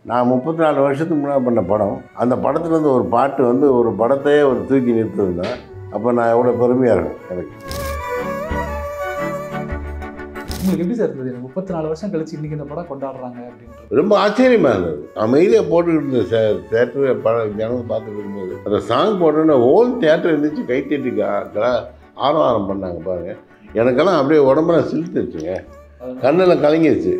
நான் 34 வருஷத்துக்கு முன்னாடி பண்ண படம், அந்த படத்துலேருந்து ஒரு பாட்டு வந்து ஒரு படத்தையே ஒரு தூக்கி நிறுத்துதுன்னா அப்போ நான் எவ்வளோ பெருமையாக இருக்கும் எனக்கு. உங்களுக்கு எப்படி சார் இருந்தது? 34 வருஷம் கழிச்சு இன்றைக்கி இந்த படம் கொண்டாடுறாங்க அப்படின்றது ரொம்ப ஆச்சரியமாக இருந்தது. அமைதியாக போட்டுக்கிட்டு இருந்த தேட்டரு படம் ஜனங்க பார்த்துட்டு இருக்கும்போது அந்த சாங் போட்டோன்னா ஹோல் தேட்டர் இருந்துச்சு, கைத்தட்டி ஆரவாரம் பண்ணாங்க பாருங்கள். எனக்கெல்லாம் அப்படியே உடம்புலாம் சிலுத்துச்சுங்க, கண்ணில் கலங்கிடுச்சு.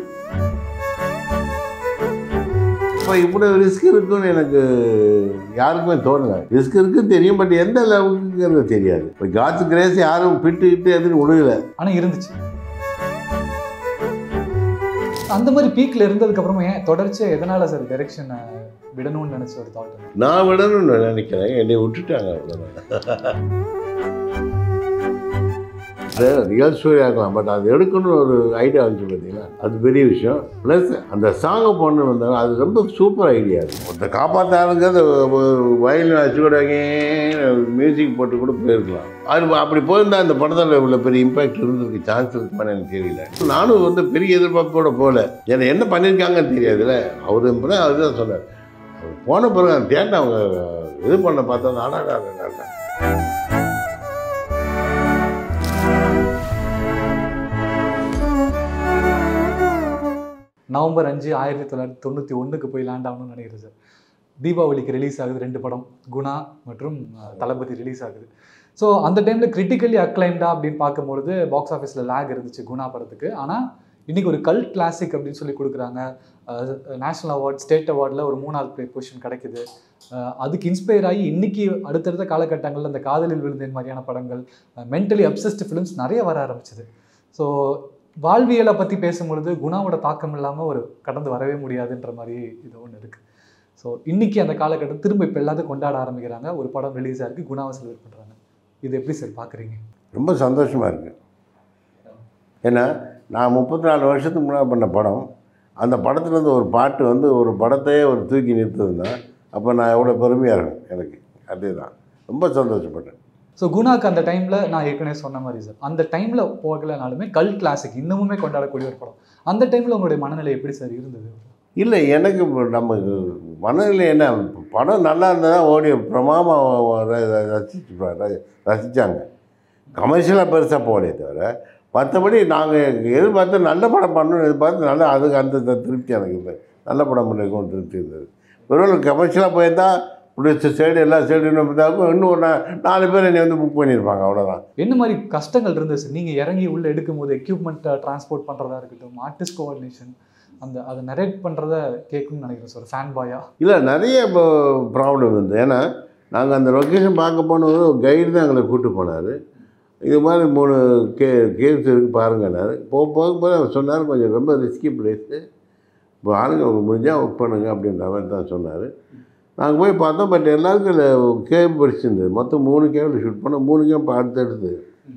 இப்போ இப்படி ரிஸ்க் இருக்குன்னு எனக்கு யாருக்குமே தோணுங்க. ரிஸ்க் இருக்குன்னு தெரியும், பட் எந்த லெவலுக்குங்கிறது தெரியாது. இப்போ காட்ஸ் கிரேஸ் யாரும் பிட்டு எதுன்னு விழுகல, ஆனால் இருந்துச்சு. அந்த மாதிரி பீக்கில் இருந்ததுக்கப்புறமா ஏன் தொடர்ச்சியாக எதனால் சார் டைரெக்ஷனை விடணும்னு நினச்ச ஒரு தாட்? நான் விடணும்னு நினைக்கிறேன், என்னை விட்டுட்டாங்க அவ்வளோதான். அது ரியல் ஸ்டோரியாக இருக்கலாம், பட் அது எடுக்கணும்னு ஒரு ஐடியா வந்துச்சு பார்த்தீங்கன்னா அது பெரிய விஷயம். ப்ளஸ் அந்த சாங்கை பொண்ணு வந்தாங்க, அது ரொம்ப சூப்பர் ஐடியா. ஒருத்த காப்பாற்றாருங்க அந்த வயலின் வச்சு கூட மியூசிக் போட்டு கூட போயிருக்கலாம். அது அப்படி போயிருந்தால் அந்த படத்தில் இவ்வளோ பெரிய இம்பேக்ட் இருந்ததுக்கு சான்ஸ் இருக்குமான்னு எனக்கு தெரியல. நானும் வந்து பெரிய எதிர்பார்ப்போட போகல, ஏன்னா என்ன பண்ணியிருக்காங்கன்னு தெரியாதுல்ல. அவர் அதுதான் சொன்னார். அவர் போன பிறகு அந்த தேட்டை அவங்க இது பண்ண பார்த்தா நாடாடா. நவம்பர் 5, 1991 போய் லேண்ட் ஆகணும்னு நினைக்கிறேன் சார். தீபாவளிக்கு ரிலீஸ் ஆகுது 2 படம், குணா மற்றும் தளபதி ரிலீஸ் ஆகுது. ஸோ அந்த டைமில் கிரிட்டிக்கலி அக்ளைம்டா அப்படின்னு பார்க்கும்பொழுது பாக்ஸ் ஆஃபீஸில் லேக் இருந்துச்சு குணா படத்துக்கு. ஆனால் இன்றைக்கி ஒரு கல்ட் கிளாசிக் அப்படின்னு சொல்லி கொடுக்குறாங்க. நேஷ்னல் அவார்ட், ஸ்டேட் அவார்டில் ஒரு 3வது பொசிஷன் கிடைக்குது. அதுக்கு இன்ஸ்பயர் ஆகி இன்றைக்கி அடுத்தடுத்த காலகட்டங்களில் அந்த காதலில் விழுந்தேன் மாதிரியான படங்கள், மென்டலி அப்சஸ்ட் ஃபிலிம்ஸ் நிறைய வர ஆரம்பிச்சிது. ஸோ வாழ்வியலை பற்றி பேசும்பொழுது குணாவோட தாக்கம் இல்லாமல் ஒரு கடந்து வரவே முடியாதுன்ற மாதிரி இது ஒன்று இருக்குது. ஸோ இன்றைக்கி அந்த காலகட்டம் திரும்ப இப்போ எல்லாத்தையும் கொண்டாட ஆரம்பிக்கிறாங்க. ஒரு படம் ரிலீஸ் ஆகிருக்கு, குணாவை செலிப்ரேட் பண்ணுறாங்க. இது எப்படி சார் பார்க்குறீங்க? ரொம்ப சந்தோஷமாக இருக்குது. ஏன்னா நான் 34 வருஷத்துக்கு முன்னாடி பண்ண படம், அந்த படத்துலேருந்து ஒரு பாட்டு வந்து ஒரு படத்தையே ஒரு தூக்கி நிறுத்துதுன்னா அப்போ நான் எவ்வளோ பெருமையாக இருக்கும் எனக்கு. அதுதான் ரொம்ப சந்தோஷப்பட்டேன். ஸோ குணாக்கு அந்த டைமில் நான் ஏற்கனவே சொன்ன மாதிரி சார், அந்த டைமில் போகலைனாலுமே கல்ட் கிளாசிக் இன்னமுமே கொண்டாடக்கூடிய ஒரு படம். அந்த டைமில் உங்களுடைய மனநிலை எப்படி சார் இருந்தது? இல்லை, எனக்கு நம்ம மனநிலை என்ன, படம் நல்லா இருந்ததா ஓடி பிரமாமாக ரசித்தாங்க. கமர்ஷியலாக பெருசாக போகலே தவிர மற்றபடி நாங்கள் எதிர்பார்த்து நல்ல படம் பண்ணணும்னு எதிர்பார்த்து நல்லா அதுக்கு அந்த திருப்தி எனக்கு இல்லை. நல்ல படம் பண்ணிருக்கோம் திருப்தி இருந்தது. வெறும் கமர்ஷியலாக போயிருந்தால் பிடிச்ச சைடு எல்லா சைடு இருந்தாலும் இன்னும் ஒரு 4 பேர் என்னை வந்து புக் பண்ணியிருப்பாங்க, அவ்வளோதான். என்ன மாதிரி கஷ்டங்கள் இருந்தது சார் நீங்கள் இறங்கி உள்ளே எடுக்கும் போது? எக்யூப்மெண்ட்டை டிரான்ஸ்போர்ட் பண்ணுறதா இருக்கட்டும், ஆர்டிஸ்ட் கோஆர்டினேஷன், அதை நரேட் பண்ணுறத கேட்கணும்னு நினைக்கிறேன் சார் ஃபேன் பாயா. இல்லை, நிறைய இப்போ ப்ராப்ளம் இருந்தது. ஏன்னா நாங்கள் அந்த லொக்கேஷன் பார்க்க போனது ஒரு கைடு தான் எங்களை கூப்பிட்டு போனார். இது மாதிரி 3 கேவ்ஸ் இருக்குது பாருங்கன்னாரு. போகும்போது அவர் சொன்னார், கொஞ்சம் ரொம்ப ரிஸ்கி பிளேஸு, இப்போ ஆளுங்க முடிஞ்சால் ஒர்க் பண்ணுங்க அப்படின்ற மாதிரி தான் சொன்னார். நாங்கள் போய் பார்த்தோம், பட் எல்லாருக்கும் கேவ் பிடிச்சிருந்தது. மொத்தம் 3 கேவில் ஷூட் பண்ணோம். 3 கேவ் அடுத்தடுத்து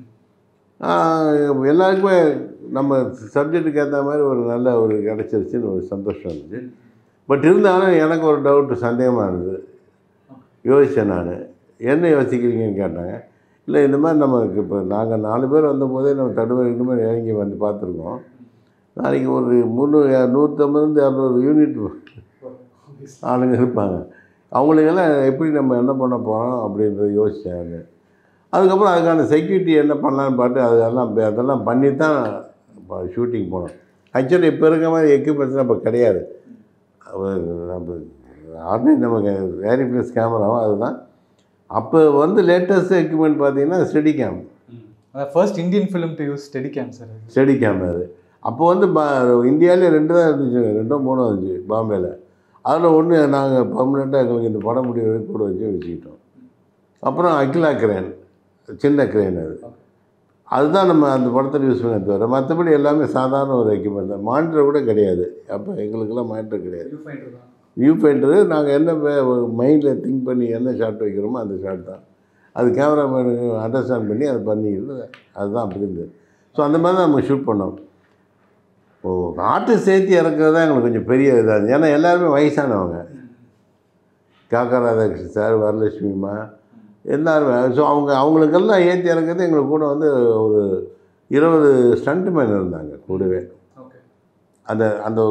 எல்லாருக்குமே நம்ம சப்ஜெக்டுக்கு ஏற்ற மாதிரி ஒரு நல்ல ஒரு கிடச்சிருச்சுன்னு ஒரு சந்தோஷம் இருந்துச்சு. பட் இருந்தாலும் எனக்கு ஒரு டவுட்டு, சந்தேகமாக இருந்தது. யோசித்தேன் நான், என்ன யோசிக்கிறீங்கன்னு கேட்டாங்க. இல்லை, இந்த மாதிரி நமக்கு இப்போ நாங்கள் 4 பேர் வந்தபோதே நம்ம தடுமாறி மாதிரி இறங்கி வந்து பார்த்துருக்கோம். நாளைக்கு ஒரு 150-200 யூனிட் ஆளுங்க இருப்பாங்க. அவங்களுக்கெல்லாம் எப்படி நம்ம என்ன பண்ண போகிறோம் அப்படின்றத யோசித்தாங்க. அதுக்கப்புறம் அதுக்கான செக்யூரிட்டி என்ன பண்ணலான்னு பார்த்து அதெல்லாம் பண்ணி தான் இப்போ ஷூட்டிங் போனோம். ஆக்சுவலி இப்போ இருக்க மாதிரி எக்யூப்மெண்ட்ஸ்லாம் இப்போ கிடையாது. நம்ம ஆல்ரெடி நமக்கு வேரி ப்ளஸ் கேமராவும் அதுதான். அப்போ வந்து லேட்டஸ்ட் எக்யூப்மெண்ட் பார்த்தீங்கன்னா steady cam. First Indian film to use steady cam sir. Steady cam அது அப்போ வந்து இந்தியாவிலே 2 தான் இருந்துச்சு, 2ஓ 3ஓ இருந்துச்சு பாம்பேயில். அதில் ஒன்று நாங்கள் பர்மனெண்ட்டாக எங்களுக்கு இந்த படம் முடிவு கூட வச்சுக்கிட்டோம். அப்புறம் அகிலா கிரேன், சின்ன கிரேன், அதுதான் நம்ம அந்த படத்தில் யூஸ் பண்ண தவிர மற்றபடி எல்லாமே சாதாரண ஒரு எக்யூப்மெண்ட் தான். மானிட்டர் கூட கிடையாது அப்போ, எங்களுக்கெல்லாம் மானிட்டர் கிடையாது. வியூ ஃபைண்டரு நாங்கள் என்ன மைண்டில் திங்க் பண்ணி என்ன ஷாட் வைக்கிறோமோ அந்த ஷாட் தான். அது கேமராமேனுக்கு அண்டர்ஸ்டாண்ட் பண்ணி அதை பண்ணிக்கிறது, அதுதான் அப்படி இருந்தது. ஸோ அந்த மாதிரி தான் நம்ம ஷூட் பண்ணோம். ஆர்டிஸ்ட் சேர்த்து இறக்குறது தான் எங்களுக்கு கொஞ்சம் பெரிய இதாக. ஏன்னா எல்லாருமே வயசானவங்க, காக்கா ராதாகிருஷ்ணன் சார், வரலட்சுமிமா, எல்லாருமே. ஸோ அவங்களுக்கெல்லாம் ஏற்றி இறக்குறது எங்களுக்கு கூட வந்து ஒரு 20 ஸ்டண்ட் மேன் இருந்தாங்க கூடவே. அந்த அந்த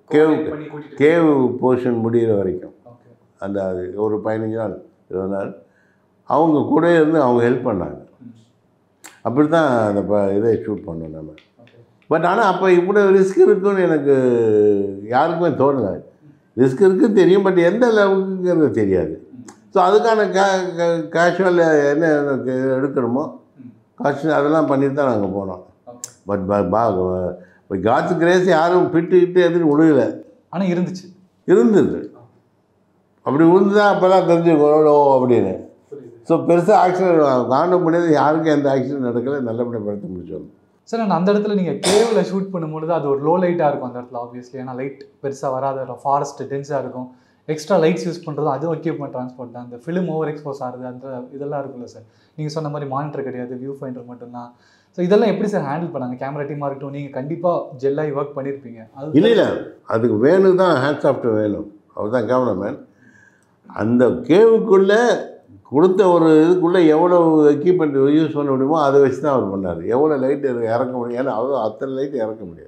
கேவ் போர்ஷன் முடிகிற வரைக்கும் அந்த ஒரு 15 நாள் 20 நாள் அவங்க கூட இருந்து அவங்க ஹெல்ப் பண்ணாங்க. அப்படி தான் அந்த இதை ஷூட் பண்ணோம் நம்ம. பட் ஆனால் அப்போ இப்படி ரிஸ்க் இருக்குன்னு எனக்கு யாருக்குமே தோணலை. ரிஸ்க் இருக்குன்னு தெரியும், பட் எந்த லெவலுக்குங்கிறது தெரியாது. ஸோ அதுக்கான கேஷுவல் என்ன எடுக்கணுமோ காஸ்ட் அதெல்லாம் பண்ணிட்டு தான் நாங்கள் போனோம். பட் காட்ஸ் கிரேஸ் யாரும் பிட்டு எதுவும் விழுகலை. ஆனால் இருந்தது அப்படி விழுந்துதான் அப்போ தான் தெரிஞ்சுக்கோ அப்படின்னு. ஸோ பெருசாக ஆக்சிடென்ட் காண முடியாது, யாருக்கும் எந்த ஆக்சிடென்ட் நடக்கலை, நல்லபடியாக படுத்த முடிச்சோம். சார் அந்த இடத்துல நீங்கள் கேவில் ஷூட் பண்ணும்பொழுது அது ஒரு லோ லைட்டாக இருக்கும் அந்த இடத்துல ஆப்வியஸ்லி. ஏன்னா லைட் பெருசாக வராத இடம், ஃபாரஸ்ட் டென்ஸாக இருக்கும், எக்ஸ்ட்ரா லைட்ஸ் யூஸ் பண்ணுறது அதுவும் எக்யூப்மெண்ட் ட்ரான்ஸ்போர்ட் தான். அந்த ஃபிலிம் ஓவர் எக்ஸ்போஸ் ஆகுது அந்த இதெல்லாம் இருக்குல்ல சார். நீங்கள் சொன்ன மாதிரி மானிட்டர் கிடையாது, வியூ ஃபைண்டர் மட்டும்தான். ஸோ இதெல்லாம் எப்படி சார் ஹேண்டில் பண்ணாங்க? கேமரா டீமாக இருக்கட்டும், நீங்கள் கண்டிப்பாக ஜெல்லாகி ஒர்க் பண்ணியிருப்பீங்க. அது இல்லை அதுக்கு வேணும் தான், ஹேண்ட் சாஃப்ட்வேர் வேணும். அவர் தான் கேமராமேன். அந்த கேவுக்குள்ளே கொடுத்த ஒரு இதுக்குள்ளே எவ்வளோ எக்யூப்மெண்ட் யூஸ் பண்ண முடியுமோ அதை வச்சு தான் அவர் பண்ணார். எவ்வளோ லைட் இறக்க முடியும், ஏன்னா அவ்வளோ அத்தனை லைட் இறக்க முடியாது.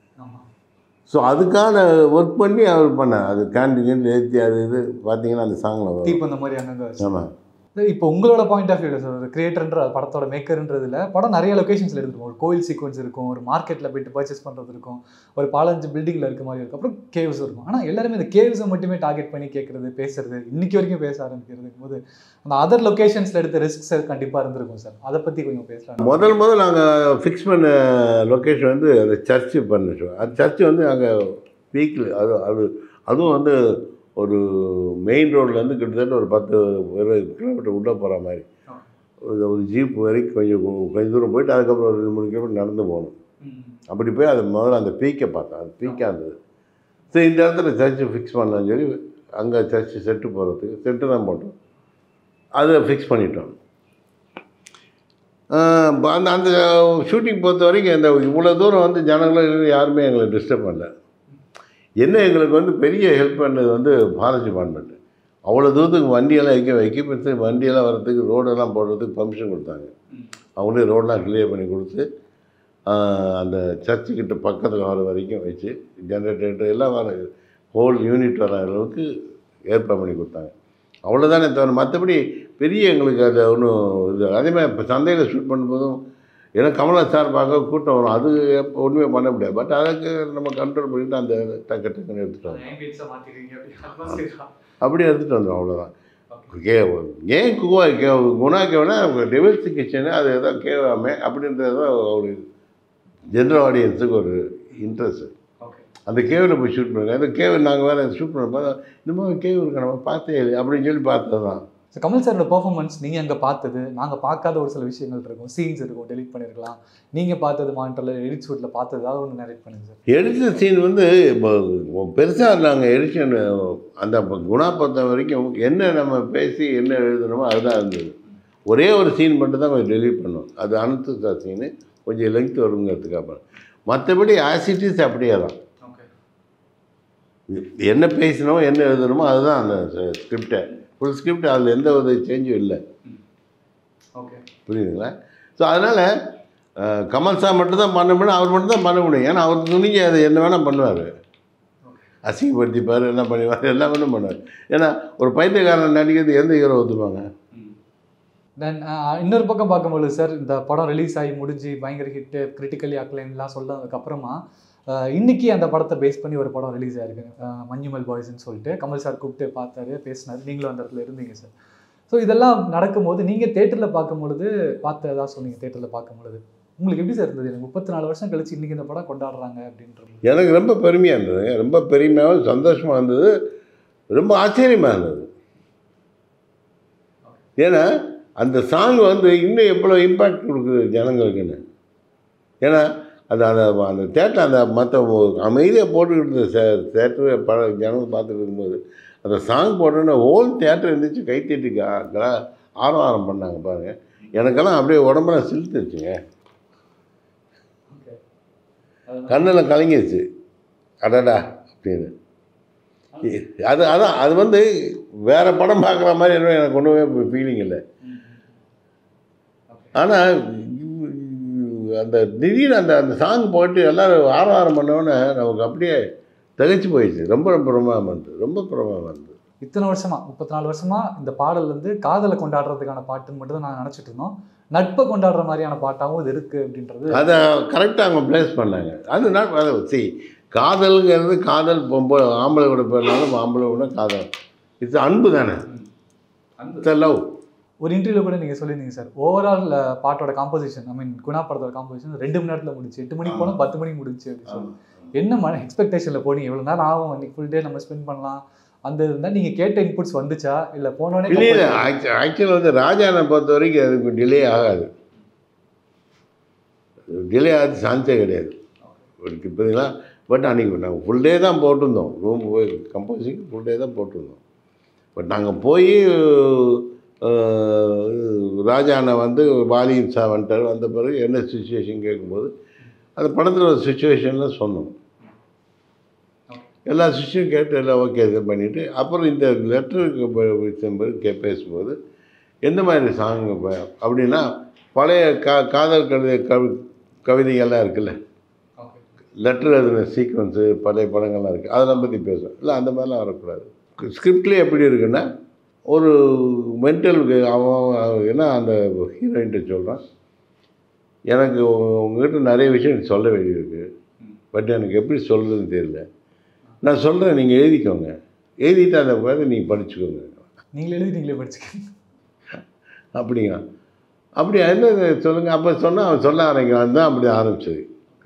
ஸோ அதுக்கான ஒர்க் பண்ணி அவர் பண்ணார். அது கேண்டில் ஏற்றி அது இது பார்த்தீங்கன்னா அந்த சாங்கில் தீப் அந்த மாதிரி அங்கே. ஆமாம். இப்போ உங்களோட பாயிண்ட் ஆஃப் வியூவில் சார், ஒரு கிரியேட்டர்ன்ற படத்தோட மேக்கர்ன்றதுல படம் நிறைய லொக்கேஷன்ஸில் எடுத்துருக்கும். ஒரு கோயில் சீக்வன்ஸ் இருக்கும், ஒரு மார்க்கெட்டில் போய்ட்டு பர்ச்சேஸ் பண்ணுறது இருக்கும், ஒரு 4-5 பில்டிங்கில் இருக்க மாதிரி இருக்கும், அப்புறம் கேவ்ஸ் இருக்கும். ஆனால் எல்லாருமே இந்த கேவ்ஸை மட்டுமே டார்கெட் பண்ணி கேட்குறது, பேசுறது, இன்னைக்கு வரைக்கும் பேச ஆரம்பிக்கிறதுக்கும் போது அந்த அதர் லொக்கேஷன்ஸில் எடுத்த ரிஸ்க்ஸ் கண்டிப்பாக இருந்திருக்கும் சார். அதை பற்றி கொஞ்சம் பேசலாம். முதல் நாங்கள் ஃபிக்ஸ் பண்ண லொக்கேஷன் வந்து அந்த சர்ச்சு பண்ணிட்டோம். அந்த சர்ச்சு வந்து அங்கே வீக்கில் அதுவும் வந்து ஒரு மெயின் ரோட்லேருந்து கிட்டத்தட்ட ஒரு 10 கிலோமீட்டர் உள்ளே போகிற மாதிரி ஒரு ஜீப் வரைக்கும் கொஞ்சம் தூரம் போயிட்டு அதுக்கப்புறம் ஒரு 2-3 கிலோமீட்டர் நடந்து போகணும். அப்படி போய் அது முதல்ல அந்த பீக்கை பார்த்தேன். அது பீக்காக இருந்தது. ஸோ இந்த இடத்துல சர்ச்சு ஃபிக்ஸ் பண்ணலான்னு சொல்லி அங்கே சர்ச்சு செட்டு போகிறதுக்கு செட்டு தான் போட்டோம். அதை ஃபிக்ஸ் பண்ணிட்டோம். அந்த ஷூட்டிங் பொறுத்த வரைக்கும் இந்த இவ்வளோ தூரம் வந்து ஜனங்களும் யாருமே எங்களை டிஸ்டர்ப் பண்ணல. என்ன எங்களுக்கு வந்து பெரிய ஹெல்ப் பண்ணது வந்து ஃபாரஸ்ட் டிபார்ட்மெண்ட்டு. அவ்வளோ தூரத்துக்கு வண்டியெல்லாம் எக்யூப்மெண்ட்ஸு வண்டியெல்லாம் வர்றதுக்கு ரோடெல்லாம் போடுறதுக்கு பர்மிஷன் கொடுத்தாங்க. அவங்களே ரோடெலாம் கிளியர் பண்ணி கொடுத்து அந்த சர்ச்சுக்கிட்ட பக்கத்தில் வர வரைக்கும் வச்சு ஜென்ரேட்டர் எல்லாம் வர ஹோல் யூனிட் வர அளவுக்கு ஏற்பாடு பண்ணி கொடுத்தாங்க. அவ்வளோதானே தவிர மற்றபடி பெரிய எங்களுக்கு அது ஒன்றும் இது. அதேமாதிரி இப்போ சந்தையில் ஷூட் பண்ணும்போதும் ஏன்னா கமலா சார் பார்க்க கூட்டம் வரும், அது ஒன்றுமே பண்ண முடியாது. பட் அதுக்கு நம்ம கண்ட்ரோல் பண்ணிவிட்டு அந்த டக்குன்னு எடுத்துகிட்டு வந்தோம். அப்படி எடுத்துகிட்டு வந்தோம், அவ்வளோதான். ஏன் குணா கேவனா டெவில்ஸ் கிச்சனு அது எதோ கேவாமே அப்படின்றது தான் ஒரு ஜென்ரல் ஆடியன்ஸுக்கு ஒரு இன்ட்ரெஸ்ட்டு. அந்த கேவில் போய் ஷூட் பண்ணுங்க. அந்த கேவ் நாங்கள் வேறு ஷூட் பண்ண இந்த மாதிரி கேவ் இருக்க நம்ம பார்த்தே அப்படின்னு சொல்லி பார்த்தது தான். ஸோ கமல் சாரோட பர்ஃபார்மன்ஸ் நீங்கள் அங்கே பார்த்தது, நாங்கள் பார்க்காத ஒரு சில விஷயங்கள் இருக்கும், சீன்ஸ் இருக்கும், டெலிட் பண்ணியிருக்கலாம். நீங்கள் பார்த்தது மானிட்டரில் எடிட் ஷூட்டில் பார்த்தது ஏதாவது ஒன்று நரேட் பண்ணுங்க சார். எடிட் சீன் வந்து பெருசாக நாங்கள் எடிஷன் அந்த குணா பொறுத்த வரைக்கும் என்ன நம்ம பேசி என்ன எழுதணுமோ அதுதான் இருந்தது. ஒரே ஒரு சீன் மட்டும் தான் கொஞ்சம் டெலிட் பண்ணோம். அது அனந்த சீனு கொஞ்சம் லெங்க் வருங்கிறதுக்காக. மற்றபடி ஆசிட்டிஸ் அப்படியே தான். என்ன பேசணுமோ என்ன எழுதணுமோ அதுதான் அந்த ஸ்கிரிப்டை, ஃபுல் ஸ்கிரிப்ட். அதில் எந்த ஒரு சேஞ்சும் இல்லை. புரியுதுங்களா? ஸோ அதனால் கமல் சார் மட்டும்தான் பண்ண முடியும், அவர் மட்டும்தான் பண்ண முடியும். ஏன்னா அவர் துணிஞ்சு அதை என்ன வேணால் பண்ணுவார், அசிங்கப்படுத்திப்பார், என்ன பண்ணுவார், எல்லாம் வேணும் பண்ணுவார். ஏன்னா ஒரு பைத்தியக்காரன் நடிக்கிறது எந்த ஹீரோ ஒத்துப்பாங்க? தென் இன்னொரு பக்கம் பார்க்கும்போது சார், இந்த படம் ரிலீஸ் ஆகி முடிஞ்சு பயங்கர ஹிட்டு, கிரிட்டிக்கலி அக்ளைம்லாம் சொன்னதுக்கப்புறமா இன்றைக்கி அந்த படத்தை பேஸ் பண்ணி ஒரு படம் ரிலீஸ் ஆகிருக்கு, மஞ்சுமல் பாய்ஸ்ன்னு சொல்லிட்டு. கமல் சார் கூப்பிட்டு பார்த்தாரு, பேசினார், நீங்களும் அந்த இடத்துல இருந்தீங்க சார். ஸோ இதெல்லாம் நடக்கும்போது நீங்கள் தேட்டரில் பார்க்கும்பொழுது பார்த்ததா சொன்னீங்க. தேட்டரில் பார்க்கும்பொழுது உங்களுக்கு எப்படி சார் இருந்தது? எனக்கு 34 வருஷம் கழிச்சு இன்றைக்கி இந்த படம் கொண்டாடுறாங்க அப்படின்றது எனக்கு ரொம்ப பெருமையாக இருந்தது. ரொம்ப பெருமையாகவும் சந்தோஷமாக இருந்தது, ரொம்ப ஆச்சரியமாக இருந்தது. ஏன்னா அந்த சாங் வந்து இன்னும் எவ்வளோ இம்பேக்ட் கொடுக்குது ஜனங்களுக்குன்னு. ஏன்னா அது அந்த தேட்டர் அந்த மற்ற அமைதியாக போட்டுக்கிட்டு இருந்த தேட்டரு ஜனங்க பார்த்துட்டு இருக்கும்போது அந்த சாங் போட்டோன்னா ஹோல் தேட்டர் இருந்துச்சு, கைத்தட்டி ஆரவாரம் பண்ணாங்க பாருங்கள். எனக்கெல்லாம் அப்படியே உடம்பெல்லாம் சிலுத்துருச்சுங்க, கண்ணில் கலங்கிடுச்சு. அடடா அப்படின்னு. அது வந்து வேறு படம் பார்க்குற மாதிரி எனக்கு ஒன்றுமே ஃபீலிங் இல்லை. ஆனால் அந்த திடீர்னு அந்த சாங் போட்டு எல்லோரும் ஆரவாரம் பண்ணோன்னே நமக்கு அப்படியே திகைச்சு போயிடுச்சு. ரொம்ப பிரமாதமாக இருந்தது, ரொம்ப பிரமாதமாக இருந்தது. இத்தனை வருஷமா 34 வருஷமா இந்த பாடல் வந்து காதலை கொண்டாடுறதுக்கான பாட்டுன்னு மட்டும் தான் நான் நினச்சிட்டு இருந்தோம். நட்பை கொண்டாடுற மாதிரியான பாட்டாகவும் இது இருக்குது அப்படின்றது அதை கரெக்டாக அவங்க ப்ளேஸ் பண்ணாங்க. அது காதலுங்கிறது காதல் பொம்பளை ஆம்பளை கூட போயிருந்தாலும் ஆம்பளை கூட காதல், இது அன்பு தானே, இட்ஸ் லவ். ஒரு இன்டர்வியூவில் கூட நீங்கள் சொல்லியிருந்தீங்க சார், ஓவரால் பாட்டோட காம்போசிஷன், ஐ மீன் குணா படத்தோட காம்போசிஷன் 2 மணி நேரத்தில் முடிச்சு, 8 மணிக்கு போனால் 10 மணிக்கு முடிச்சு அப்படின்னு சொல்லி. என்ன எக்ஸ்பெக்டேஷனில் போனீங்க? இவ்வளோ நேரம் ஆகும், இன்னைக்கு ஃபுல் டே நம்ம ஸ்பெண்ட் பண்ணலாம் அந்த இருந்தால் நீங்கள் கேட்ட இன்புட்ஸ் வந்துச்சா இல்லை போனோடனே? இல்லை, ஆக்சுவலாக வந்து ராஜானை பொறுத்த வரைக்கும் அதுக்கு டிலே ஆகாது, டிலே ஆகுது சான்ஸே கிடையாது இப்போங்களா. பட் அன்றைக்கி நாங்கள் ஃபுல் டே தான் போட்டிருந்தோம், ரூம் போய் கம்போசிங் ஃபுல் டே தான் போட்டிருந்தோம். பட் நாங்கள் போய் ராஜானை வந்து வாலியும் சா வந்துட்டார், வந்த பிறகு என்ன சுச்சுவேஷன் கேட்கும்போது அந்த படத்தில் ஒரு சுச்சுவேஷனில் சொன்னோம். எல்லா சுச்சுவேஷன் கேட்டு எல்லாம் ஓகே இது பண்ணிவிட்டு அப்புறம் இந்த லெட்டருக்கு பேசும்போது எந்த மாதிரி சாங் அப்படின்னா பழைய காதல் கவிதைகள்லாம் இருக்குல்ல, லெட்டர் எழுதின சீக்வன்ஸு பழைய படங்கள்லாம் இருக்குது, அதெல்லாம் பற்றி பேசுவோம். இல்லை அந்த மாதிரிலாம் வரக்கூடாது. ஸ்கிரிப்ட்லேயே எப்படி இருக்குன்னா ஒரு மென்டல் அவன் ஏன்னா அந்த ஹீரோயின்ட்ட சொல்கிறான், எனக்கு உங்கள்கிட்ட நிறைய விஷயம் சொல்ல வேண்டியிருக்கு, பட் எனக்கு எப்படி சொல்கிறதுன்னு தெரியல, நான் சொல்கிறேன் நீங்கள் எழுதிக்கோங்க, எழுதிட்டு அதை பார்த்து நீங்கள் படிச்சுக்கோங்க, நீங்கள் எழுதி நீங்களே படிச்சுக்கோங்க அப்படிங்க. அப்படி என்ன சொல்லுங்கள். அப்போ சொன்னால் அவன் சொல்ல ஆரம்பிக்கிறான் தான் அப்படி ஆரம்பிச்சது.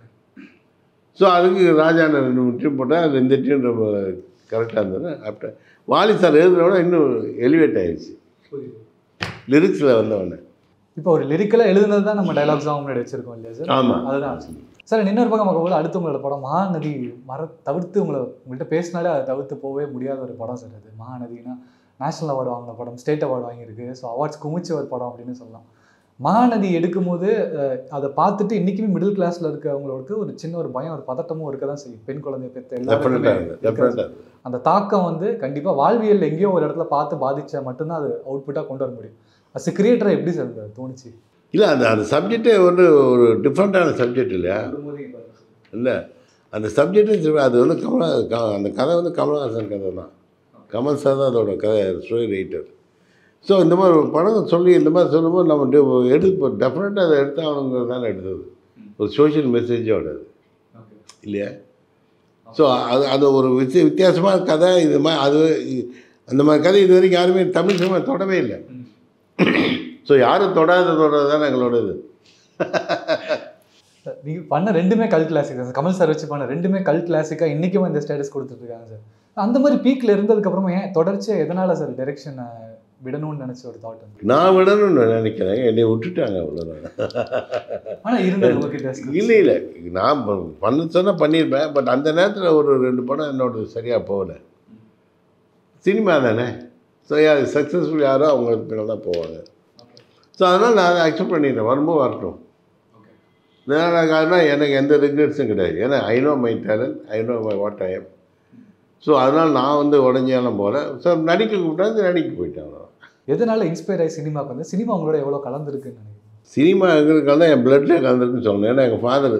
ஸோ அதுக்கு ராஜான 2 டியூன் போட்டால் அது 2 டியூன் ரொம்ப கரெக்டாக இருந்தது. ஆஃப்டர் வாலி சார் எழுதுனோட இன்னும் எலிவேட் ஆகிடுச்சு லிரிக்ஸில் வந்தவொடனே. இப்போ ஒரு லிரிக்கலாக எழுதுனது தான் நம்ம டைலாக்ஸ் தான் முன்னாடி வச்சுருக்கோம் இல்லையா சார்? ஆமாம், அதுதான் சார். இன்னொரு பக்கம் பார்க்கும்போது அடுத்து உங்களோட படம் மகாநதி தவிர்த்து உங்கள்கிட்ட பேசினாலே அதை தவிர்த்து போகவே முடியாத ஒரு படம் சார் அது. மகாநதினா நேஷனல் அவார்டு வாங்கின படம், ஸ்டேட் அவார்டு வாங்கியிருக்கு, ஸோ அவார்ட்ஸ் குமிச்ச ஒரு படம் அப்படின்னு சொல்லலாம். மகாநதி எடுக்கும்போது அதை பார்த்துட்டு இன்றைக்குமே மிடில் கிளாஸில் இருக்கவங்களுக்கு ஒரு சின்ன ஒரு பயம், ஒரு பதட்டமும் இருக்க தான் செய்யும். பெண் குழந்தைய பெற்ற எல்லாருமே அந்த தாக்கம் வந்து கண்டிப்பாக வாழ்வியல் எங்கேயோ ஒரு இடத்துல பார்த்து பாதிச்சா மட்டும்தான் அது அவுட்புட்டாக கொண்டு வர முடியும். அஸ் எ கிரியேட்டராக எப்படி சார் தோணுச்சு? இல்லை, அந்த சப்ஜெக்டே வந்து ஒரு டிஃப்ரெண்ட்டான சப்ஜெக்ட் இல்லையா? இல்லை, அந்த சப்ஜெக்டு அது வந்து அந்த கதை வந்து கமல்ஹாசன் கதை தான். கமல் சார் தான் அதோட கதை ஸ்டோரி ரைட்டர். ஸோ இந்த மாதிரி ஒரு படம் சொல்லி இந்த மாதிரி சொல்லும்போது நம்ம எடுப்போம், டெஃபினட்டாக அதை எடுத்தாகணுங்கிறதால எடுத்தது. ஒரு சோஷியல் மெசேஜோட அது இல்லையா? ஸோ அது ஒரு வித்தியாசமான கதை. இது மாதிரி அது அந்த மாதிரி கதை இது வரைக்கும் யாருமே தமிழ் சினிமா தொடவே இல்லை. ஸோ யாரும் தொடாததோட தான் எங்களோட இது. நீங்கள் பண்ண 2மே கல் கிளாசிக் தான் சார். கமல் சார் வச்சு பண்ண 2மே கல் கிளாசிக்காக இன்றைக்கும் இந்த ஸ்டேட்டஸ் கொடுத்துட்ருக்காங்க சார். அந்த மாதிரி பீக்கில் இருந்ததுக்கப்புறமா ஏன் தொடர்ச்சியாக எதனால் சார் டைரெக்ஷனை விடணும்னு நினச்ச ஒரு தாட் வந்து? நான் விடணும்னு நினைக்கிறேன், என்னை விட்டுட்டாங்க அவ்வளோதான். ஆனால் இருந்தது இல்லை இல்லை, நான் பண்ண சொன்னால் பண்ணியிருப்பேன். பட் அந்த நேரத்தில் ஒரு 2 படம் என்னோட சரியாக போகலை. சினிமா தானே, ஸோ யார் சக்ஸஸ்ஃபுல் யாரோ அவங்க பின்னாடி தான் போவாங்க. ஸோ அதனால் நான் அதை அக்செப்ட் பண்ணிட்டேன், வரும்போது வரட்டும். காரணம் எனக்கு எந்த ரிக்ரெட்ஸும் கிடையாது. ஏன்னா I know my talent, I know my what I am. So அதனால் நான் வந்து உடஞ்சாலும் போகல. ஸோ நடிக்க கூப்பிட்டா நடிக்க போயிட்டேன். எதனால் இன்ஸ்பயர் ஆகி சினிமாவுக்கு வந்து சினிமா உங்களோட எவ்வளோ கலந்துருக்குன்னு நினைக்கிறேன்? சினிமா எங்களுக்கு தான் என் பிளட்லேயே கலந்துருக்குன்னு சொல்லணும். ஏன்னா எங்கள் ஃபாதர்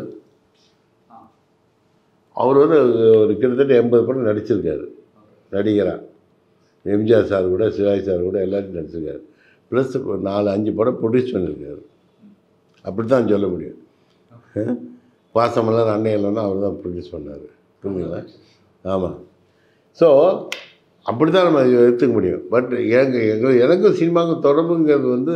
அவர் வந்து ஒரு கிட்டத்தட்ட 80 படம் நடிச்சிருக்காரு நடிகராக. எம்ஜிஆர் சார் கூட, சிவாஜி சார் கூட எல்லாத்தையும் நடிச்சிருக்காரு. ப்ளஸ் 4-5 படம் ப்ரொடியூஸ் பண்ணியிருக்காரு. அப்படி தான் சொல்ல முடியும். பாசமலர் அன்னை இல்லைன்னா அவர் தான் ப்ரொடியூஸ் பண்ணார், புரியுதுங்களா? ஆமாம். ஸோ அப்படி தான் நம்ம எடுத்துக்க முடியும். பட் எனக்கும் சினிமாவுக்கும் தொடர்புங்கிறது வந்து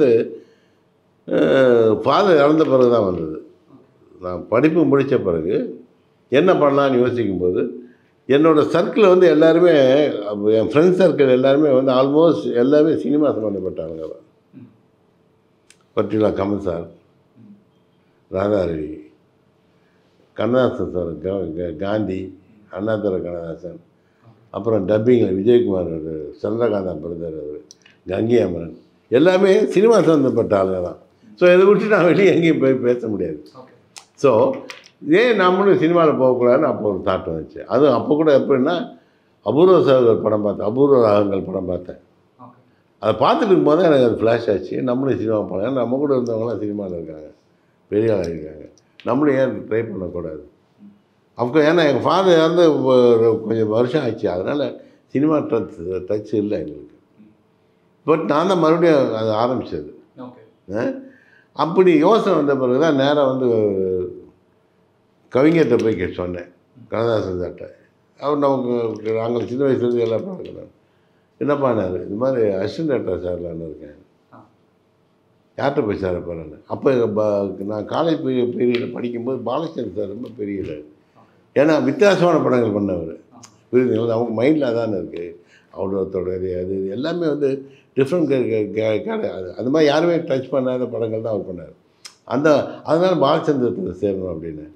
ஃபாதர் இறந்த பிறகு தான் வந்தது. நான் படிப்பு முடித்த பிறகு என்ன பண்ணலான்னு யோசிக்கும்போது என்னோடய சர்க்கிள் வந்து எல்லாருமே, என் ஃப்ரெண்ட்ஸ் சர்க்கிள் எல்லாருமே வந்து ஆல்மோஸ்ட் எல்லாமே சினிமா சம்மந்தப்பட்டாங்க. Particular Kamal sir, Radharavi, Kannadasan sir, Gandhi, Annadurai Kannadasan, அப்புறம் டப்பிங்கில் விஜயகுமார், சந்திரகாந்தா பிரதர், கங்கை அமரன், எல்லாமே சினிமா சம்மந்தப்பட்ட ஆளுங்க தான். ஸோ இதை விட்டு நான் வெளியே எங்கேயும் போய் பேச முடியாது. ஸோ ஏன் நம்மளும் சினிமாவில் போகக்கூடாதுன்னு அப்போ ஒரு தாட் வந்துச்சு. அதுவும் அப்போ கூட எப்படின்னா அபூர்வ சகோதரர் படம் பார்த்தேன், அபூர்வ ராகங்கள் படம் பார்த்தேன். அதை பார்த்துட்டு இருக்கும்போது எனக்கு அது ஃப்ளாஷ் ஆச்சு, நம்மளும் சினிமா போகலாம், நம்ம கூட இருந்தவங்களாம் சினிமாவில் இருக்காங்க. பெரிய ஆளாக இருக்காங்க, நம்மளும் ஏன் ட்ரை பண்ணக்கூடாது? அப்போ ஏன்னா எங்கள் ஃபாதர் வந்து கொஞ்சம் வருஷம் ஆச்சு, அதனால் சினிமா டச் இல்லை எங்களுக்கு. பட் நான் தான் மறுபடியும் அது ஆரம்பித்தது. அப்படி யோசனை வந்த பிறகு தான் நேராக வந்து கவிஞர்கிட்ட போய் சொன்னேன், கண்ணதாசன் சார்ட்ட. அவர் நமக்கு நாங்கள் சின்ன வயசுலேருந்து எல்லாம் பார்க்குறோம். என்னப்பானார், இது மாதிரி அசிஸ்டன்ட் டைரக்டர் சார்லான்னு இருக்கேன், யார்கிட்ட போய் சார் போகிறேன்னு. அப்போ நான் காலேஜ் பீரியடில் படிக்கும்போது பாலச்சந்திரன் சார் ரொம்ப பெரிய இது. ஏன்னா வித்தியாசமான படங்கள் பண்ணவர், புரியுதுங்களா? அவங்க மைண்டில் அதானே இருக்குது, அவ்வளோத்தோட அது எல்லாமே வந்து டிஃப்ரெண்ட் அது மாதிரி யாருமே டச் பண்ணாத படங்கள் தான் அவர் பண்ணார். அதனால் பாலச்சந்திரத்தை சேரணும் அப்படின்னு.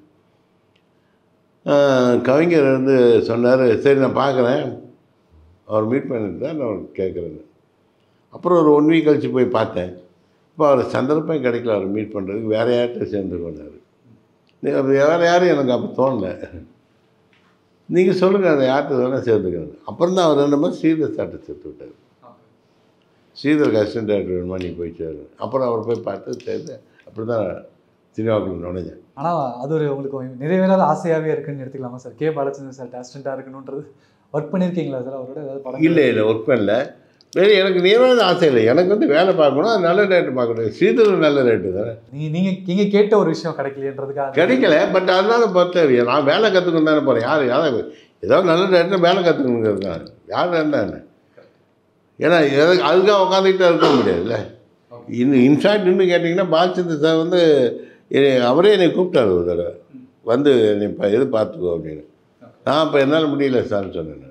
கவிஞர் வந்து சொன்னார், சரி நான் பார்க்குறேன், அவர் மீட் பண்ணிட்டு தான் நான் கேட்குறேன்னு. அப்புறம் ஒரு 1 வீக் கழித்து போய் பார்த்தேன். இப்போ அவர் சந்தர்ப்பம் கிடைக்கல அவர் மீட் பண்ணுறதுக்கு, வேறு யார்கிட்ட சேர்ந்துக்கொண்டார். வேறு யாரும் எனக்கு அப்போ தோணலை. நீங்கள் சொல்லுங்கள், அதை யார்கிட்ட வேணால் சேர்ந்துக்கணும். அப்புறம் தான் அவர் என்ன ஸ்ரீதர் சார்ட்டை சேர்த்து விட்டார். ஸ்ரீதருக்கு அசிஸ்டன்ட் டைரக்டர் வேணுமா, நீ போய் சேரு. அப்புறம் அவர் போய் பார்த்து சேர்ந்து அப்படி தான் சினிமாவுக்குள்ள நுழைஞ்சேன். ஆனால் அது ஒரு உங்களுக்கு நிறைவேறாத ஆசையாகவே இருக்குன்னு எடுத்துக்கலாமா சார்? கே பாலச்சந்திரன் சார் அசிஸ்டண்ட்டாக இருக்கணுன்றது ஒர்க் பண்ணியிருக்கீங்களா சார் அவரோட ஏதாவது படம்? இல்லை ஒர்க் பண்ணல. வேறு எனக்கு நிறைவேறாத ஆசை இல்லை, எனக்கு வந்து வேலை பார்க்கணும், அது நல்ல ரேட்டு பார்க்கணும். ஸ்ரீதர் நல்ல ரேட்டு தானே. நீங்கள் கேட்ட ஒரு விஷயம் கிடைக்கலன்றதுக்காக கிடைக்கல. பட் அதனால பார்த்தேன், நான் வேலை கற்றுக்கணும் தானே போகிறேன். யார் ஏதாவது நல்ல ரேட்டில் வேலை கற்றுக்கணுங்கிறது தான். யார் என்ன ஏன்னா அதுக்காக உட்காந்துக்கிட்டே இருக்க முடியாதுல்ல. இன்ஃபேக்ட் கேட்டிங்கன்னா பாலச்சந்திரன் சார் வந்து அவரே என்னை கூப்பிட்டாரு ஒரு தடவை, வந்து என்னை இப்போ எது பார்த்துக்கோ அப்படின்னு. நான் இப்போ என்னால் முடியல சார்னு சொன்னேன்.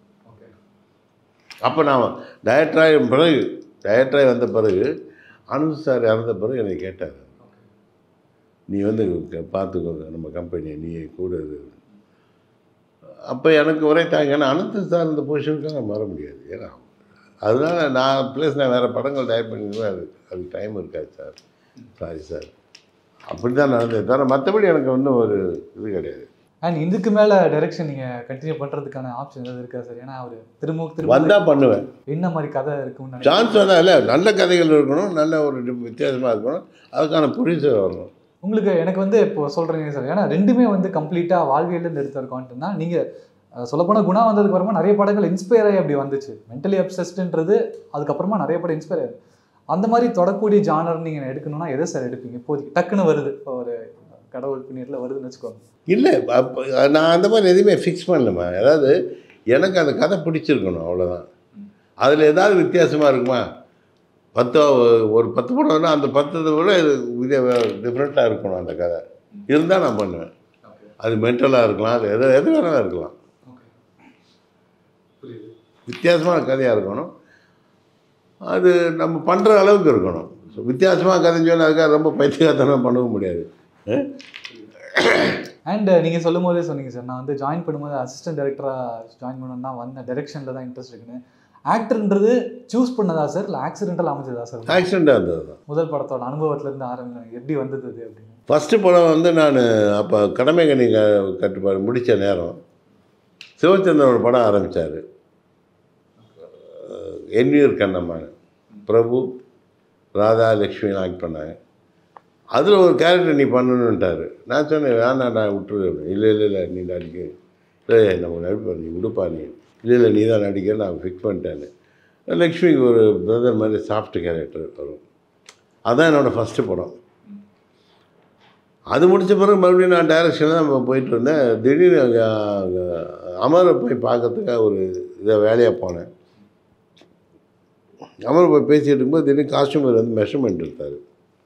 அப்போ நான் டைரக்டராகி வந்த பிறகு அனந்த் சார் இறந்த பிறகு என்னை கேட்டார், நீ வந்து பார்த்துக்கோ நம்ம கம்பெனியை, நீ கூட இது. அப்போ எனக்கு ஒரே தாங்க, ஏன்னா அனந்த் சார் இந்த பொசிஷனுக்கு நான் வர முடியாது. ஏன்னா அதனால நான் ப்ளஸ் நான் வேறு படங்கள் டைரக்ட் பண்ணிடுவேன், அதுக்கு டைம் இருக்காது சார், சாரி சார், அப்படி தான் நடந்தது தவிர மற்றபடி எனக்கு ஒன்றும் ஒரு இது கிடையாது. அண்ட் இதுக்கு மேலே டைரக்ஷன் நீங்கள் கண்டினியூ பண்ணுறதுக்கான ஆப்ஷன் ஏதாவது இருக்கா சார்? ஏன்னா அவர் திரும்ப வந்தால் பண்ணுவேன். என்ன மாதிரி கதை இருக்குன்னு சான்ஸ் வந்தால் இல்லை, நல்ல கதைகள் இருக்கணும், நல்ல ஒரு வித்தியாசமாக இருக்கணும், அதுக்கான ப்ரொடியூசர் வரணும். உங்களுக்கு எனக்கு வந்து இப்போ சொல்கிறீங்க சார், ஏன்னா ரெண்டுமே வந்து கம்ப்ளீட்டாக வாழ்வியலேருந்து எடுத்த ஒரு கான்டென்ட் தான். நீங்கள் சொல்லப்போனால் குணா வந்ததுக்கு அப்புறமா நிறைய படங்கள் இன்ஸ்பயர் ஆகி அப்படி வந்துச்சு. மென்டலி அப்சஸ்டுன்றது அதுக்கப்புறமா நிறைய படம் இன்ஸ்பயர் ஆகுது. அந்த மாதிரி தொடக்கூடிய ஜானர் நீங்கள் எடுக்கணும்னா எதை சார் எடுப்பீங்க? இப்போதைக்கு டக்குன்னு வருது, இப்போ ஒரு கடவுள் பின்னீரில் வருதுன்னு வச்சுக்கோங்க. இல்லை, நான் அந்த மாதிரி எதுவுமே ஃபிக்ஸ் பண்ணலம்மா. அதாவது எனக்கு அந்த கதை பிடிச்சிருக்கணும், அவ்வளோதான். அதில் ஏதாவது வித்தியாசமாக இருக்குமா, ஒரு 10 படம்னா அந்த 10 விட டிஃப்ரெண்ட்டாக இருக்கணும் அந்த கதை இருந்தால் நான் பண்ணுவேன். அது மென்டலாக இருக்கலாம், அது எது வேணாலும் இருக்கலாம், வித்தியாசமான கதையாக இருக்கணும். அது நம்ம பண்ணுற அளவுக்கு இருக்கணும். வித்தியாசமாக கதைன்னு சொன்னால் அதுக்காக ரொம்ப பைத்தியகாரத்தனம் பண்ணவும் முடியாது. அண்ட் நீங்கள் சொல்லும் போதே சொன்னீங்க சார், நான் வந்து ஜாயின் பண்ணும்போது அசிஸ்டன்ட் டைரக்டராக ஜாயின் பண்ணணும்னா வந்தேன், டைரெக்ஷனில் தான் இன்ட்ரெஸ்ட் இருக்குன்னு. ஆக்டர்ன்றது சூஸ் பண்ணதா சார், இல்லை ஆக்சிடென்டல் அமைஞ்சதா சார்? ஆக்சிடென்ட்டாக இருந்தது தான். முதல் படத்தோட அனுபவத்துலேருந்து ஆரம்பிங்க, எப்படி வந்தது அது அப்படின்னு? ஃபஸ்ட்டு படம் வந்து நான் அப்போ கடமை கணி கட்டுப்பாடு முடித்த நேரம் சிவச்சந்திரனோட படம் ஆரம்பித்தார், என்வியூர் கண்ணம்மான், பிரபு ராதா லக்ஷ்மின்னு ஆக்ட் பண்ணாங்க. அதில் ஒரு கேரக்டர் நீ பண்ணணுன்ட்டார். நான் சொன்னேன், வேணாம் நான் விட்டுரு. இல்லை நீ நடிக்க, இல்லை நம்ம நடிப்பா, நீ விடுப்பா, நீ இல்லை நீ தான் நடிக்க, நான் ஃபிக்ஸ் பண்ணிட்டேன்னு. லக்ஷ்மிக்கு ஒரு பிரதர் மாதிரி சாஃப்ட் கேரக்டர் வரும். அதுதான் என்னோடய ஃபஸ்ட்டு படம். அது முடித்த பிறகு மறுபடியும் நான் டைரக்ஷனில் தான் போயிட்டு இருந்தேன். திடீர்னு அமரை போய் பார்க்கறதுக்காக ஒரு இதை வேலையாக போனேன். அமரை போய் பேசிகிட்டு இருக்கும்போது திடீர்னு காஸ்டியூமர் வந்து மெஷர்மெண்ட் எடுத்தார்.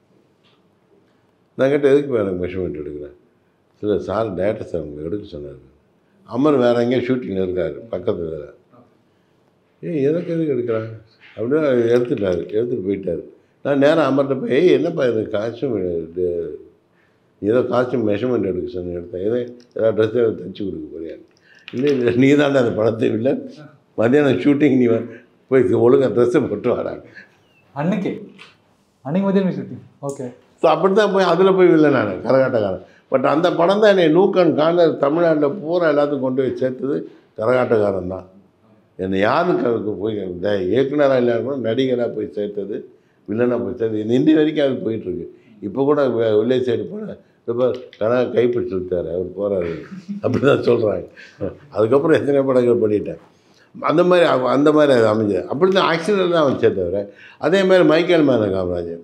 நான் கேட்டேன், எதுக்கு எனக்கு மெஷர்மெண்ட் எடுக்கிறேன்? இல்லை சார் டேரக்டர் சார் உங்களுக்கு எடுக்க சொன்னார். அமர் வேறு எங்கேயும் ஷூட்டிங்கில் இருக்கார் பக்கத்தில். எனக்கு எதுக்கு எடுக்கிறாங்க அப்படின்னு எடுத்துகிட்டு போயிட்டார். நான் நேராக அமர்கிட்ட போய், என்னப்பா இது காஸ்டியூம், ஏதோ காஸ்டியூம் மெஷர்மெண்ட் எடுக்க சொன்ன எடுத்தேன், ஏதாவது ட்ரெஸ்ஸை தைச்சி கொடுக்க போறியான்னு. இல்லை நீ தாண்டா அந்த படத்தை இல்லை, மத்தியானம் ஷூட்டிங் நீ போய் ஒழுங்காக ட்ரெஸ்ஸை போட்டு வராங்க. அன்னைக்கு மதியம் ஷூட்டிங். ஓகே. ஸோ அப்படி தான் போய் அதில் போய் இல்லை நான் கரகாட்டக்காரன். பட் அந்த படம் தான் என்னை நூக்கன் கார்னர் தமிழ்நாட்டில் பூரா எல்லாத்துக்கும் கொண்டு போய் சேர்த்தது கரகாட்டக்காரன் தான். என்னை யாருக்கு போய் இயக்குனராக இல்லாமல் நடிகராக போய் சேர்த்தது, வில்லனாக போய் சேர்த்தது. இந்த இந்திய வரைக்கும் அது போயிட்டுருக்கு. இப்போ கூட வில்லேஜ் சைடு போனால் இப்போ கனகா கைப்பிடிச்சு விட்டார், அவர் போகிறாரு அப்படி தான் சொல்கிறாங்க. அதுக்கப்புறம் எத்தனை படங்கள் பண்ணிட்டேன். அந்த மாதிரி அது அமைஞ்சது. அப்படி தான் ஆக்சிடென்ட் தான் வச்சே தவிர. அதே மாதிரி மைக்கேல் மேனன் காமராஜன்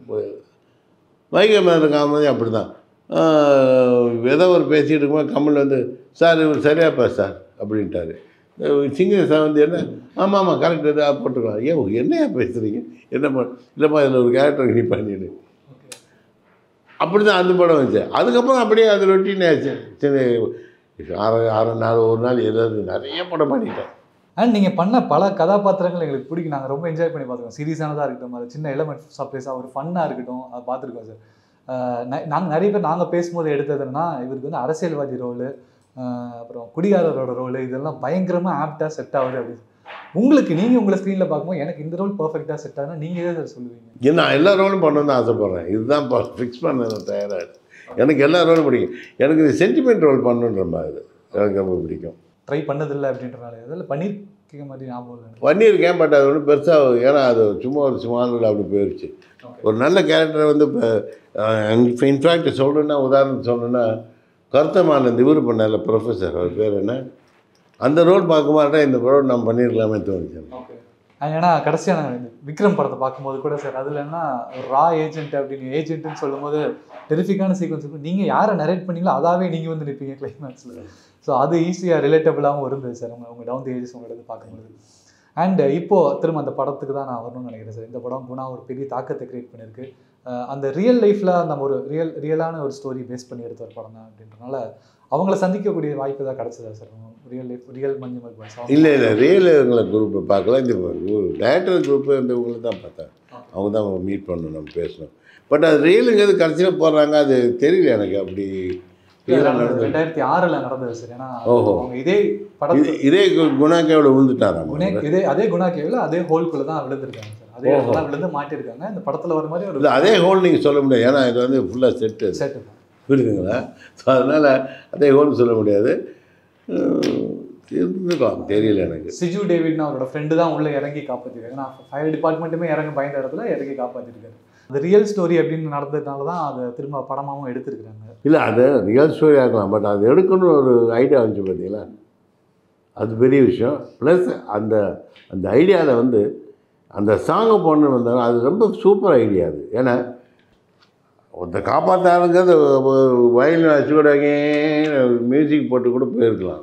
அப்படி தான் ஏதோ ஒரு பேசிகிட்டு இருக்கும்போது கமல் வந்து சார் இவர் சரியாப்பா சார் அப்படின்ட்டார். சிங்கர் சார் வந்து என்ன ஆமாம் கரெக்ட் இதாக போட்டுக்கலாம். ஏன் என்னையா பேசுகிறீங்க, என்ன இல்லைப்பா இதில் ஒரு கேரக்டர் நீ பண்ணிடு. அப்படி தான் அந்த படம் வந்துச்சு. அதுக்கப்புறம் அப்படியே அது ரொட்டீன் ஆச்சு. சரி 6 நாள் ஒரு நாள் ஏதாவது நிறைய படம் பண்ணிட்டேன். அண்ட் நீங்கள் பண்ண பல கதாபாத்திரங்கள் எங்களுக்கு பிடிக்கும். நாங்கள் ரொம்ப என்ஜாய் பண்ணி பார்த்துருக்கோம். சீரியஸானதாக இருக்கட்டும், அது சின்ன எலமெண்ட் சர்ப்ரைஸாக ஒரு ஃபன்னாக இருக்கட்டும், அதை பார்த்துருக்கோம் சார். நாங்கள் நிறைய பேர் நாங்கள் பேசும்போது எடுத்ததுன்னா இவருக்கு வந்து அரசியல்வாதி ரோலு, அப்புறம் குடிகாரரோட ரோலு இதெல்லாம் பயங்கரமாக ஆப்டாக செட் ஆகுது அப்படின்னு. உங்களுக்கு நீங்கள் உங்களை ஸ்க்ரீனில் பார்க்கும்போது எனக்கு இந்த ரோல் பர்ஃபெக்டாக செட் ஆகுதுன்னா நீங்கள் எதை சார் சொல்லுவீங்க? நான் எல்லா ரோலும் பண்ணணும்னு ஆசைப்பட்றேன். இதுதான் ஃபிக்ஸ் பண்ண தயாராக. எனக்கு எல்லா ரோலும் பிடிக்கும். எனக்கு இது சென்டிமெண்ட் ரோல் பண்ணணுன்ற மாதிரி எனக்கு ரொம்ப பிடிக்கும். ட்ரை பண்ணதில்லை அப்படின்றனால அதில் பண்ணியிருக்க மாதிரி ஞாபகம் இல்லை. பண்ணியிருக்கேன், பட் அது ஒன்றும் பெருசாக, ஏன்னா அது சும்மா ஒரு ஸ்மால் அப்படி போயிடுச்சு. ஒரு நல்ல கேரக்டரை வந்து இப்போ இன்ஃபேக்ட் சொல்லணுன்னா உதாரணம் சொல்லணுன்னா கருத்தமானந்த் இவர் பண்ணல ப்ரொஃபஸர், அவர் பேர் என்ன, அந்த ரோல் பார்க்கும்போது இந்த ரோல் நம்ம பண்ணியிருக்கலாமே தோணுச்சு. ஏன்னா கடைசியான விக்ரம் படத்தை பார்க்கும்போது கூட சார் அதில் என்ன ஒரு ரா ஏஜென்ட் அப்படின்னு ஏஜென்ட்னு சொல்லும்போது டெரிஃபிக்கான சீக்வன்ஸ் இருக்கும். நீங்கள் யாரை நரேட் பண்ணீங்களோ அதாவே நீங்கள் வந்து நிற்பீங்க கிளைமேக்ஸில். ஸோ அது ஈஸியாக ரிலேட்டபிளாகவும் இருந்தது சார் உங்கள் டவுன் தி ஏஜஸ் உங்களோட பார்க்கும்போது. அண்ட் இப்போது திரும்ப அந்த படத்துக்கு தான் நான் வரணும்னு நினைக்கிறேன் சார். இந்த படம் குணா ஒரு பெரிய தாக்கத்தை கிரியேட் பண்ணியிருக்கு. அந்த ரியல் லைஃப்பில் நம்ம ஒரு ரியலான ஒரு ஸ்டோரி பேஸ் பண்ணி எடுத்த ஒரு படம் தான் அப்படின்றனால அவங்கள சந்திக்கக்கூடிய வாய்ப்பு தான் கிடச்சதா சார்? ரியல் மஞ்சுமல் பாய்ஸ் இல்லை ரியல் குரூப்பை பார்க்கல, இந்த டேரக்டர் குரூப்பு இவங்களை தான் பார்த்தேன். அவங்க தான் மீட் பண்ணணும், நம்ம பேசணும். பட் அது ரியலுங்கிறது கடைசியில் போடுறாங்க, அது தெரியல எனக்கு. அப்படி 2006 நடந்தது சார். ஏன்னா இதே படம் இதே குணா கேவில் விழுந்துட்டாராம். அதே குணா கேவில் அதே ஹோல்குள்ளே தான் விழுந்துருக்காங்க சார். அதே விழுந்து மாட்டிருக்காங்க. இந்த படத்தில் வர மாதிரி இல்லை அதே ஹோல் நீங்கள் சொல்ல முடியாது, ஏன்னா இது வந்து ஃபுல்லாக செட்டு புரியுதுங்களா? ஸோ அதனால் அதே ஹோல்னு சொல்ல முடியாது. இருந்துக்கலாம், தெரியல எனக்கு. சிஜு டேவிட்னா அவரோட ஃப்ரெண்டு தான் உள்ளே இறங்கி காப்பாற்றிருக்காங்க. நான் ஃபயர் டிபார்ட்மெண்ட்டுமே பயந்த இடத்துல இறங்கி காப்பாற்றிருக்காரு. அந்த ரியல் ஸ்டோரி அப்படின்னு நடந்ததுனால தான் அதை திரும்ப படமாகவும் எடுத்துருக்குறாங்க. இல்லை அது ரியல் ஸ்டோரி ஆகலாம், பட் அது எடுக்கணும்னு ஒரு ஐடியா வந்துச்சு பார்த்தீங்களா, அது பெரிய விஷயம். ப்ளஸ் அந்த அந்த ஐடியாவில் வந்து அந்த சாங்கை போடணுன்னு வந்தாங்க, அது ரொம்ப சூப்பர் ஐடியா அது. ஏன்னா ஒருத்த காப்பாற்றாருங்கிறது வயலின் வச்சு கூட மியூசிக் போட்டு கூட போயிருக்கலாம்.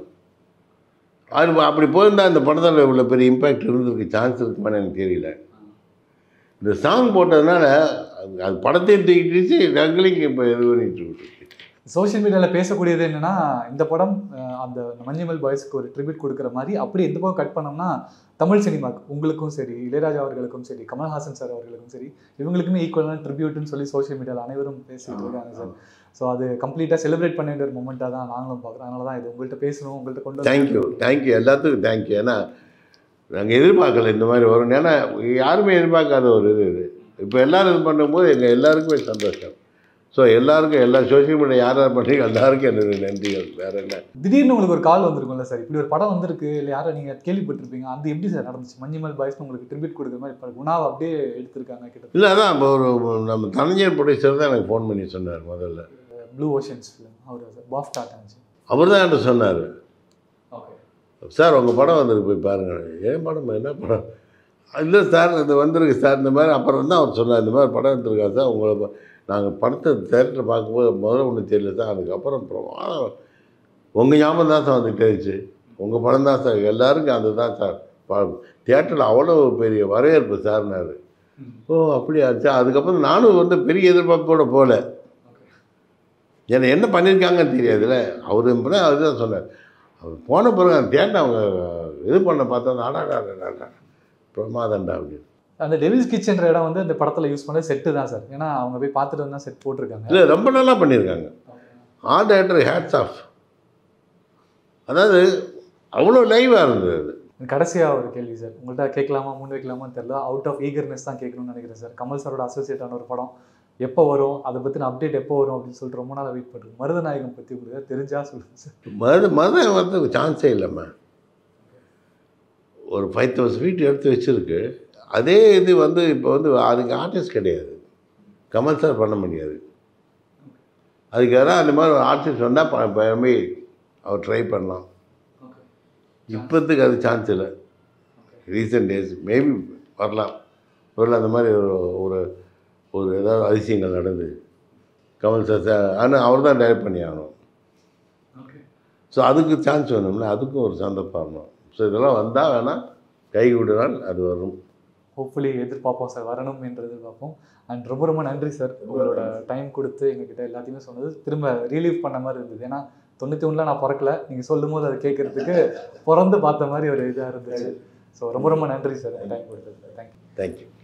அது அப்படி போயிருந்தால் அந்த படத்தில் இவ்வளோ பெரிய இம்பேக்ட் இருந்திருக்கு, சான்ஸ் இருக்குமான்னு எனக்கு தெரியல. இந்த சாங் போட்டதுனால அது படத்தையும் தூக்கிட்டு ரங்கலிங்க இப்போ இது பண்ணிட்டு இருக்கு. சோஷியல் மீடியாவில் பேசக்கூடியது என்னென்னா இந்த படம் அந்த மஞ்சுமல் பாய்ஸ்க்கு ஒரு ட்ரிபியூட் கொடுக்குற மாதிரி. அப்படி எந்த பக்கம் கட் பண்ணோம்னா தமிழ் சினிமாவுக்கு உங்களுக்கும் சரி, இளையராஜா அவர்களுக்கும் சரி, கமல்ஹாசன் சார் அவர்களுக்கும் சரி, இவங்களுக்குமே ஈக்குவலான ட்ரிபியூட்னு சொல்லி சோஷியல் மீடியாவில் அனைவரும் பேசிட்டு இருக்காங்க சார். ஸோ அது கம்ப்ளீட்டாக செலிப்ரேட் பண்ண வேண்டிய ஒரு மூமெண்ட்டாக தான் நாங்களும் பார்க்குறோம். அதனால தான் இது உங்கள்கிட்ட பேசணும், உங்கள்கிட்ட கொண்டு தேங்க்யூ எல்லாத்துக்கும் தேங்க்யூ. ஏன்னா நாங்கள் எதிர்பார்க்கல இந்த மாதிரி வரும். ஏன்னா யாருமே எதிர்பார்க்காத ஒரு இது. இப்போ எல்லோரும் இது பண்ணும்போது எங்கள் எல்லாருக்குமே சந்தோஷம். ஸோ எல்லாருக்கும் எல்லா சோஷியல் மீடியா யார் பண்ணுறீங்க எல்லாருக்கும் என்னோட நன்றிகள். வேறு என்ன, திடீர்னு உங்களுக்கு ஒரு கால் வந்திருக்கும்ல சார், இப்படி ஒரு படம் வந்திருக்கு இல்லை யாரை நீங்கள் கேள்விப்பட்டிருப்பீங்க, அது எப்படி சார் நடந்துச்சு? மஞ்சுமல் பாய்ஸ்னு உங்களுக்கு ட்ரிபியூட் கொடுக்குற மாதிரி இப்போ குணாவை அப்படியே எடுத்திருக்காங்க கிட்ட. இல்லை அதான் இப்போ ஒரு நம்ம தனஞ்சயன் ப்ரொடியூசர் தான் எனக்கு ஃபோன் பண்ணி சொன்னார் முதல்ல. ப்ளூ ஓஷன்ஸ் ஃபிலிம் அவர் சார் பாஃப்டா டான்ஸ் அவர் தான் என்கிட்ட சொன்னார், சார் உங்கள் படம் வந்திருக்கு போய் பாருங்கள். ஏன் படம், என்ன படம்? இல்லை சார் இது வந்திருக்கு சார் இந்த மாதிரி. அப்புறம் தான் அவர் சொன்னார், இந்த மாதிரி படம் எடுத்துருக்கா சார், உங்களை நாங்கள் படத்தை தேட்டரில் பார்க்கும்போது முதல்ல ஒன்றும் தெரியல சார், அதுக்கப்புறம் பிரமாதம் உங்கள் ஞாபகம் தான் சார் வந்துகிட்டே இருந்துச்சு, உங்கள் படம் தான் சார், எல்லாருக்கும் அது தான் சார் தியேட்டரில் அவ்வளோ பெரிய வரவேற்பு சார்னாரு. ஓ அப்படியா சார். அதுக்கப்புறம் நானும் வந்து பெரிய எதிர்பார்ப்போடு போகல, ஏன்னா என்ன பண்ணியிருக்காங்கன்னு தெரியாதுல்ல. அவர் அவர் தான் சொன்னார். அவர் போன பிறகு அந்த தியேட்டர் அவங்க இது பண்ண பார்த்தா நாடா பிரமாதண்டா அப்படின்னு. அந்த டெவில்ஸ் கிச்சன்ற இடம் வந்து அந்த படத்தில் யூஸ் பண்ண செட்டு தான் சார். ஏன்னா அவங்க போய் பார்த்துட்டு வந்தால் செட் போட்டிருக்காங்க. இல்லை ரொம்ப நல்லா பண்ணியிருக்காங்க. Art director hats off. அதாவது அவ்வளோ லைவாக இருந்தது அது. கடைசியாக ஒரு கேள்வி சார், உங்கள்கிட்ட கேட்கலாமா முன் வைக்கலாமான்னு தெரியல, அவுட் ஆஃப் ஈகர்னஸ் தான் கேட்கணும்னு நினைக்கிறேன் சார். கமல் சாரோட அசோசியேட்டான ஒரு படம் எப்போ வரும், அதை பற்றின அப்டேட் எப்போ வரும் அப்படின்னு சொல்லிட்டு ரொம்ப நாள் வெயிட் பண்ணுறேன். மருதநாயகம் பற்றி உங்களுக்கு தெரிஞ்சால் சொல்லுங்கள் சார். மருதம் வந்து சான்ஸே இல்லைம்மா. ஒரு 5000 ஃபீட் எடுத்து வச்சுருக்கு. அதே இது வந்து இப்போ வந்து அதுக்கு ஆர்டிஸ்ட் கிடையாது, கமல் சார் பண்ண முடியாது. அதுக்கு யாராவது அந்த மாதிரி ஒரு ஆர்டிஸ்ட் வந்தால் பயமே அவர் ட்ரை பண்ணலாம். இப்போத்துக்கு அது சான்ஸ் இல்லை. ரீசெண்ட் டேஸ் மேபி வரலாம். ஒருவேளை அந்த மாதிரி ஒரு ஒரு ஏதாவது அதிசயங்கள் நடந்து கமல் சார் ஆனால் அவர் தான் டைரக்ட் பண்ணி ஆகணும். ஸோ அதுக்கு சான்ஸ் வேணும்ல, அதுக்கும் ஒரு சந்தர்ப்பம் வரணும். ஸோ இதெல்லாம் வந்தால் வேணால் கை விடுனால் அது வரும். ஹோப்ஃபுல்லி எதிர்பார்ப்போம் சார், வரணும் என்று எதிர்பார்ப்போம். அண்ட் ரொம்ப ரொம்ப நன்றி சார், உங்களோட டைம் கொடுத்து எங்ககிட்ட எல்லாத்தையுமே சொன்னது. திரும்ப ரீலீவ் பண்ண மாதிரி இருந்தது. ஏன்னா 91 நான் பிறக்கல, நீங்கள் சொல்லும் போது அதை கேட்கறதுக்கு பிறந்து பார்த்த மாதிரி ஒரு இதாக இருந்துச்சு. ஸோ ரொம்ப ரொம்ப நன்றி சார் டைம் கொடுத்தது. தேங்க்யூ.